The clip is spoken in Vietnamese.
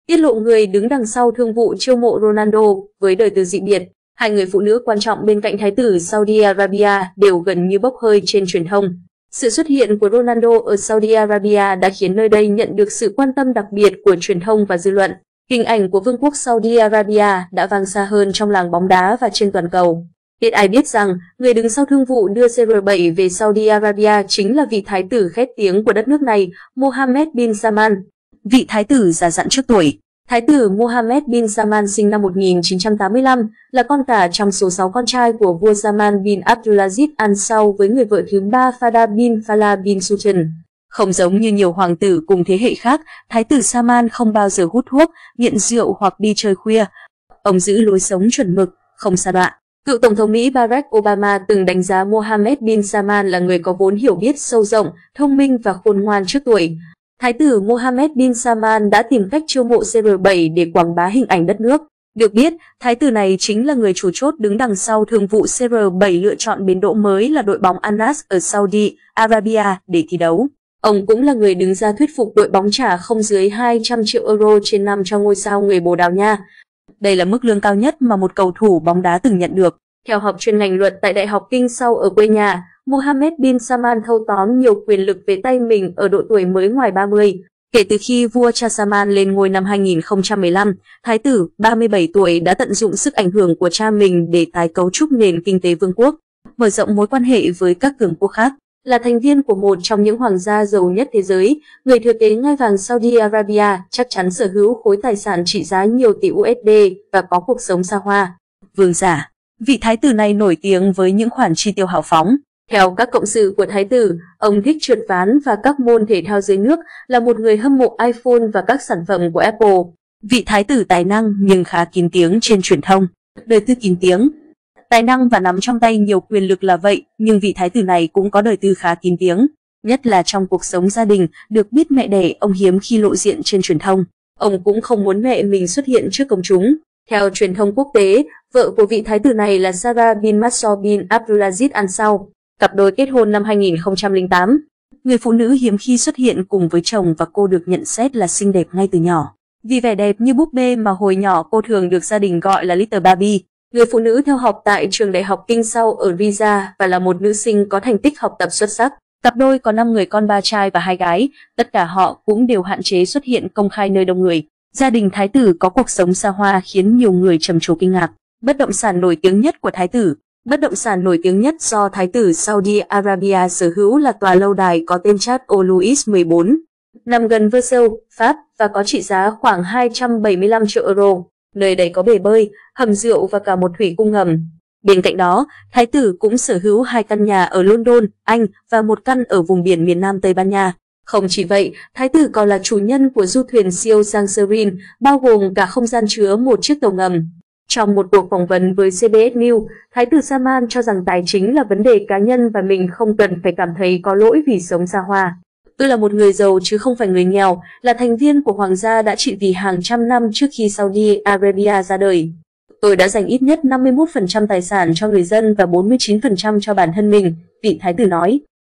tiết lộ người đứng đằng sau thương vụ chiêu mộ Ronaldo với đời tư dị biệt. Hai người phụ nữ quan trọng bên cạnh thái tử Saudi Arabia đều gần như bốc hơi trên truyền thông. Sự xuất hiện của Ronaldo ở Saudi Arabia đã khiến nơi đây nhận được sự quan tâm đặc biệt của truyền thông và dư luận. Hình ảnh của Vương quốc Saudi Arabia đã vang xa hơn trong làng bóng đá và trên toàn cầu. Ít ai biết rằng, người đứng sau thương vụ đưa CR7 về Saudi Arabia chính là vị thái tử khét tiếng của đất nước này, Mohammed bin Salman. Vị thái tử già dặn trước tuổi. Thái tử Mohammed bin Salman sinh năm 1985, là con cả trong số 6 con trai của vua Salman bin Abdulaziz Al Saud với người vợ thứ 3 Fahda bin Falah bin Sultan. Không giống như nhiều hoàng tử cùng thế hệ khác, thái tử Salman không bao giờ hút thuốc, nghiện rượu hoặc đi chơi khuya. Ông giữ lối sống chuẩn mực, không sa đọa. Cựu Tổng thống Mỹ Barack Obama từng đánh giá Mohammed bin Salman là người có vốn hiểu biết sâu rộng, thông minh và khôn ngoan trước tuổi. Thái tử Mohammed bin Salman đã tìm cách chiêu mộ CR7 để quảng bá hình ảnh đất nước. Được biết, thái tử này chính là người chủ chốt đứng đằng sau thương vụ CR7 lựa chọn bến đỗ mới là đội bóng Al Nassr ở Saudi Arabia để thi đấu. Ông cũng là người đứng ra thuyết phục đội bóng trả không dưới 200 triệu euro trên năm cho ngôi sao người Bồ Đào Nha. Đây là mức lương cao nhất mà một cầu thủ bóng đá từng nhận được. Theo học chuyên ngành luật tại Đại học King Saud ở quê nhà, Mohammed bin Salman thâu tóm nhiều quyền lực về tay mình ở độ tuổi mới ngoài 30. Kể từ khi vua Cha Salman lên ngôi năm 2015, thái tử 37 tuổi đã tận dụng sức ảnh hưởng của cha mình để tái cấu trúc nền kinh tế vương quốc, mở rộng mối quan hệ với các cường quốc khác. Là thành viên của một trong những hoàng gia giàu nhất thế giới, người thừa kế ngai vàng Saudi Arabia chắc chắn sở hữu khối tài sản trị giá nhiều tỷ USD và có cuộc sống xa hoa. Vương giả. Vị thái tử này nổi tiếng với những khoản chi tiêu hào phóng. Theo các cộng sự của thái tử, ông thích trượt ván và các môn thể thao dưới nước, là một người hâm mộ iPhone và các sản phẩm của Apple. Vị thái tử tài năng nhưng khá kín tiếng trên truyền thông. Đời tư kín tiếng. Tài năng và nắm trong tay nhiều quyền lực là vậy, nhưng vị thái tử này cũng có đời tư khá kín tiếng. Nhất là trong cuộc sống gia đình, được biết mẹ đẻ ông hiếm khi lộ diện trên truyền thông. Ông cũng không muốn mẹ mình xuất hiện trước công chúng. Theo truyền thông quốc tế, vợ của vị thái tử này là Sarah bin Mansour bin Abdulaziz Al Saud. Cặp đôi kết hôn năm 2008. Người phụ nữ hiếm khi xuất hiện cùng với chồng và cô được nhận xét là xinh đẹp ngay từ nhỏ. Vì vẻ đẹp như búp bê mà hồi nhỏ cô thường được gia đình gọi là Little Barbie. Người phụ nữ theo học tại trường Đại học King Saud ở Riyadh và là một nữ sinh có thành tích học tập xuất sắc. Cặp đôi có 5 người con, 3 trai và 2 gái. Tất cả họ cũng đều hạn chế xuất hiện công khai nơi đông người. Gia đình thái tử có cuộc sống xa hoa khiến nhiều người trầm trồ kinh ngạc. Bất động sản nổi tiếng nhất của thái tử. Bất động sản nổi tiếng nhất do thái tử Saudi Arabia sở hữu là tòa lâu đài có tên Charles Louis 14, nằm gần Versailles, Pháp và có trị giá khoảng 275 triệu euro. Nơi đây có bể bơi, hầm rượu và cả một thủy cung ngầm. Bên cạnh đó, thái tử cũng sở hữu 2 căn nhà ở London, Anh và 1 căn ở vùng biển miền Nam Tây Ban Nha. Không chỉ vậy, thái tử còn là chủ nhân của du thuyền siêu sang Serin, bao gồm cả không gian chứa một chiếc tàu ngầm. Trong một cuộc phỏng vấn với CBS News, thái tử Salman cho rằng tài chính là vấn đề cá nhân và mình không cần phải cảm thấy có lỗi vì sống xa hoa. Tôi là một người giàu chứ không phải người nghèo, là thành viên của hoàng gia đã trị vì hàng trăm năm trước khi Saudi Arabia ra đời. Tôi đã dành ít nhất 51% tài sản cho người dân và 49% cho bản thân mình, vị thái tử nói.